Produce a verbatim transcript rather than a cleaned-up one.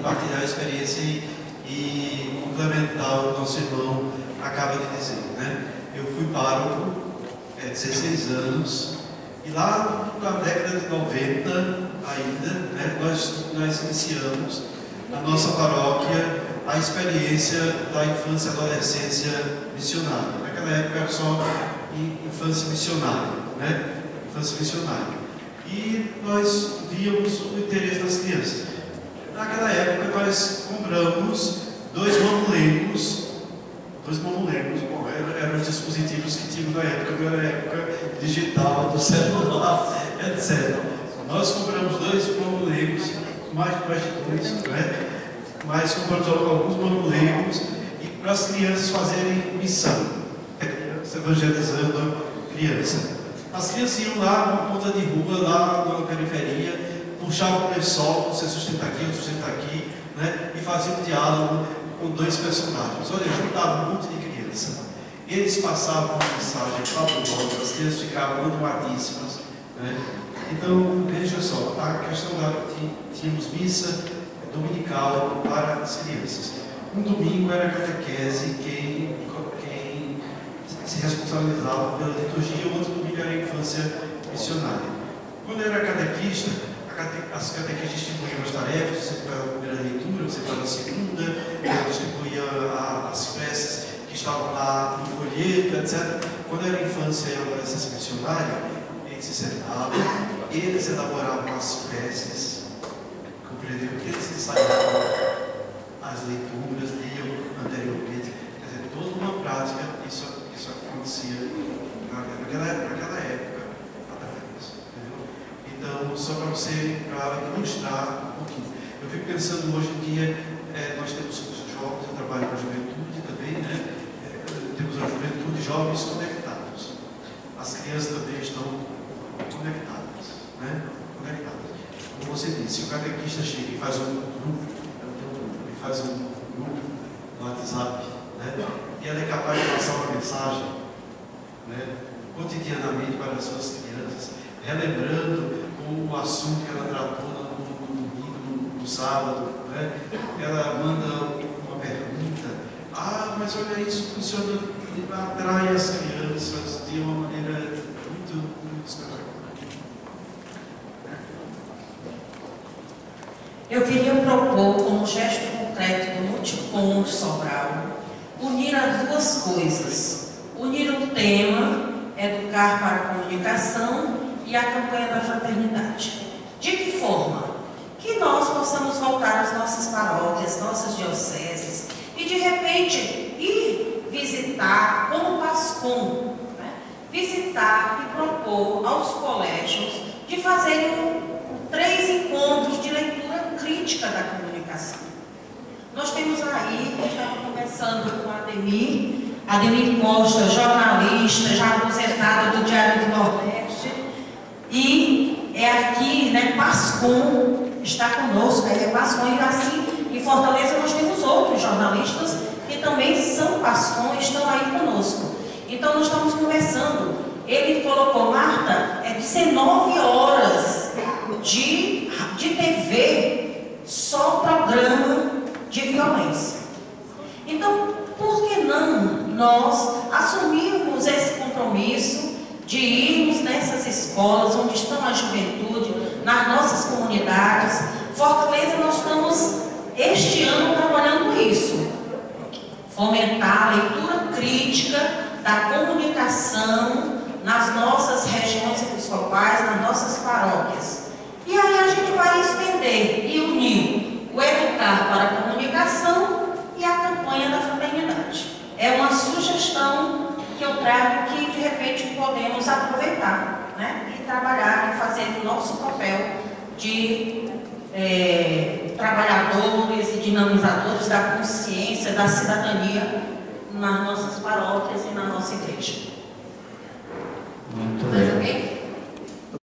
compartilhar a experiência e, e complementar o que o nosso irmão acaba de dizer, né? Eu fui pároco, é, dezesseis anos, e lá na década de noventa ainda, né, nós, nós iniciamos na nossa paróquia a experiência da infância e adolescência missionária. Naquela época era só infância missionária, né? Infância missionária. E nós víamos o interesse das crianças. Naquela época nós compramos dois mamulengos, dois mamulengos, bom, eram, eram os dispositivos que tinham na época, não era a época digital, do celular, etcétera. Nós compramos dois mamulengos, mais, mais de dois, né? Mas compramos alguns mamulengos e para as crianças fazerem missão, evangelizando a criança. As crianças iam lá na ponta de rua, lá na periferia, puxavam o lençol, você sustenta aqui, eu sustento aqui, né? E faziam um diálogo com dois personagens. Olha, juntavam um monte de criança. Eles passavam uma mensagem fabulosa, as crianças ficavam animadíssimas, né? Então, veja só, a questão da tínhamos missa dominical para as crianças. Um domingo era a catequese quem, quem se responsabilizava pela liturgia, o outro domingo era a infância missionária. Quando eu era catequista, a cate, as catequistas distribuíam as tarefas, você faz a primeira leitura, você faz a segunda, distribuía a, as preces que estavam lá no folheto, etcétera. Quando era infância e adolescência missionária, eles se sentavam, eles elaboravam as preces, compreendeu? Porque eles ensaiavam as leituras, liam anteriormente, quer dizer, toda uma prática, isso, isso acontecia naquela, naquela época, através, entendeu? Então, só para você, para ilustrar um pouquinho. Eu fico pensando hoje em dia, é, nós temos os jovens, eu trabalho com a juventude também, né? É, temos a juventude, jovens conectados. As crianças também estão conectadas, né? Conectadas. Como você disse, se o catequista chega e faz um grupo, e faz um grupo no WhatsApp, né? E ela é capaz de passar uma mensagem, né, cotidianamente para as suas crianças, relembrando o assunto que ela tratou no domingo, no, no sábado, né? Ela manda uma pergunta, ah, mas olha, isso funciona, atrai as crianças de uma maneira muito, muito espetacular. Eu queria propor, como gesto concreto do Multicom de Sobral, unir as duas coisas. Unir o tema, educar para a comunicação, e a campanha da fraternidade. De que forma? Que nós possamos voltar às nossas paróquias, nossas dioceses, e de repente ir visitar, como PASCOM, né? Visitar e propor aos colégios de fazerem um, um, três encontros de leitura crítica da comunicação. Nós temos aí, eu estava conversando com a Ademir, Ademir Costa, jornalista, já aposentada do Diário do Nordeste, e é aqui, né, PASCOM está conosco, é PASCOM, e assim, em Fortaleza nós temos outros jornalistas que também são PASCOM e estão aí conosco. Então nós estamos conversando. Ele colocou, Marta, é dezenove horas de, de T V, só programa de violência. Então, por que não nós assumirmos esse compromisso de irmos nessas escolas onde estão a juventude, nas nossas comunidades? Fortaleza, nós estamos este ano trabalhando isso, fomentar a leitura crítica da comunicação nas nossas regiões episcopais, nas nossas paróquias. E aí a gente vai estender e unir o educar para a comunicação e a campanha da fraternidade. É uma sugestão que eu trago que de repente podemos aproveitar, né? E trabalhar e fazer o nosso papel de é, trabalhadores e dinamizadores da consciência, da cidadania nas nossas paróquias e na nossa igreja. Muito Mas, bem. okay?